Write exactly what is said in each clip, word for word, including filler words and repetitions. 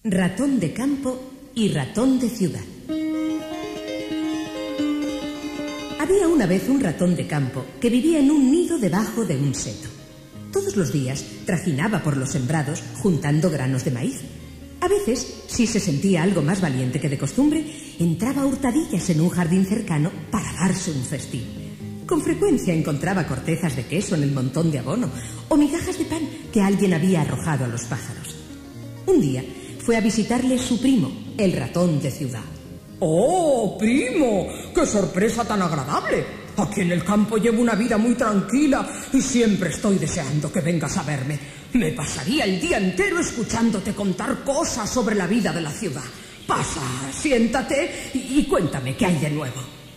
Ratón de campo y ratón de ciudad. Había una vez un ratón de campo que vivía en un nido debajo de un seto. Todos los días trajinaba por los sembrados juntando granos de maíz. A veces, si se sentía algo más valiente que de costumbre, entraba a hurtadillas en un jardín cercano para darse un festín. Con frecuencia encontraba cortezas de queso en el montón de abono o migajas de pan que alguien había arrojado a los pájaros. Un día fue a visitarle su primo, el ratón de ciudad. ¡Oh, primo! ¡Qué sorpresa tan agradable! Aquí en el campo llevo una vida muy tranquila y siempre estoy deseando que vengas a verme. Me pasaría el día entero escuchándote contar cosas sobre la vida de la ciudad. Pasa, siéntate y, y cuéntame qué hay de nuevo.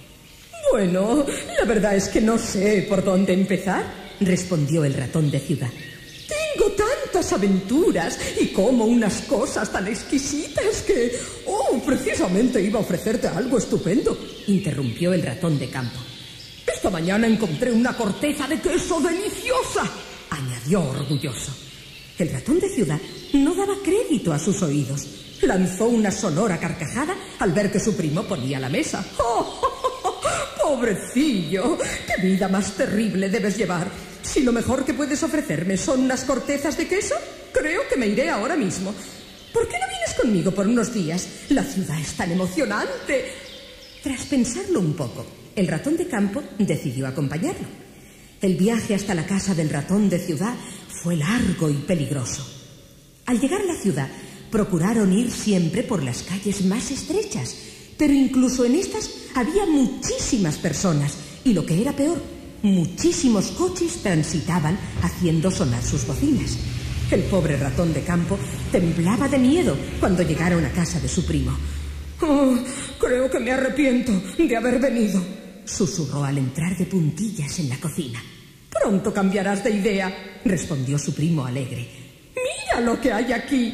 Bueno, la verdad es que no sé por dónde empezar, respondió el ratón de ciudad. Tengo tantas aventuras y como unas cosas tan exquisitas que... Oh, precisamente iba a ofrecerte algo estupendo, interrumpió el ratón de campo. Esta mañana encontré una corteza de queso deliciosa, añadió orgulloso. El ratón de ciudad no daba crédito a sus oídos. Lanzó una sonora carcajada al ver que su primo ponía la mesa. ¡Oh, oh, oh, pobrecillo! ¡Qué vida más terrible debes llevar! Si lo mejor que puedes ofrecerme son unas cortezas de queso, creo que me iré ahora mismo. ¿Por qué no vienes conmigo por unos días? La ciudad es tan emocionante. Tras pensarlo un poco, el ratón de campo decidió acompañarlo. El viaje hasta la casa del ratón de ciudad fue largo y peligroso. Al llegar a la ciudad, procuraron ir siempre por las calles más estrechas, pero incluso en estas había muchísimas personas y, lo que era peor, muchísimos coches transitaban haciendo sonar sus bocinas. El pobre ratón de campo temblaba de miedo cuando llegaron a casa de su primo. Oh, creo que me arrepiento de haber venido, susurró al entrar de puntillas en la cocina. Pronto cambiarás de idea, respondió su primo alegre. Mira lo que hay aquí.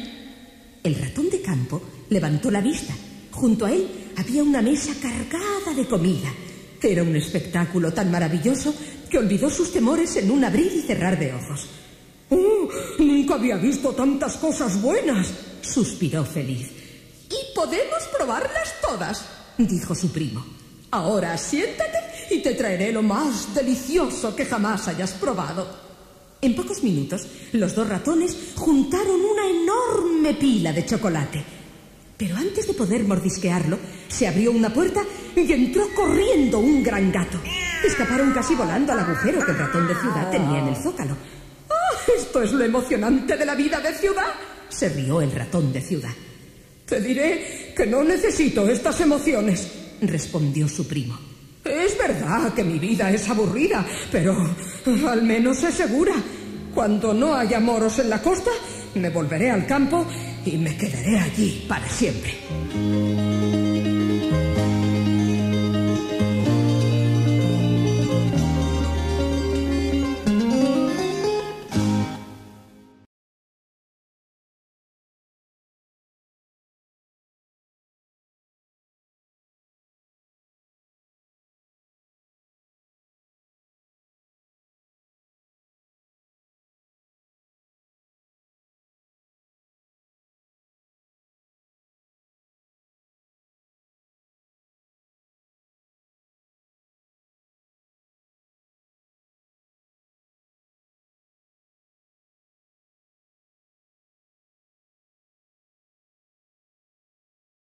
El ratón de campo levantó la vista. Junto a él había una mesa cargada de comida. Era un espectáculo tan maravilloso que olvidó sus temores en un abrir y cerrar de ojos. ¡Oh, nunca había visto tantas cosas buenas!, suspiró feliz. «Y podemos probarlas todas», dijo su primo. «Ahora siéntate y te traeré lo más delicioso que jamás hayas probado». En pocos minutos, los dos ratones juntaron una enorme pila de chocolate. Pero antes de poder mordisquearlo, se abrió una puerta y entró corriendo un gran gato. Escaparon casi volando al agujero que el ratón de ciudad tenía en el zócalo. ¡Ah, esto es lo emocionante de la vida de ciudad!, se rió el ratón de ciudad. «Te diré que no necesito estas emociones», respondió su primo. «Es verdad que mi vida es aburrida, pero al menos es segura. Cuando no haya moros en la costa, me volveré al campo y me quedaré allí para siempre».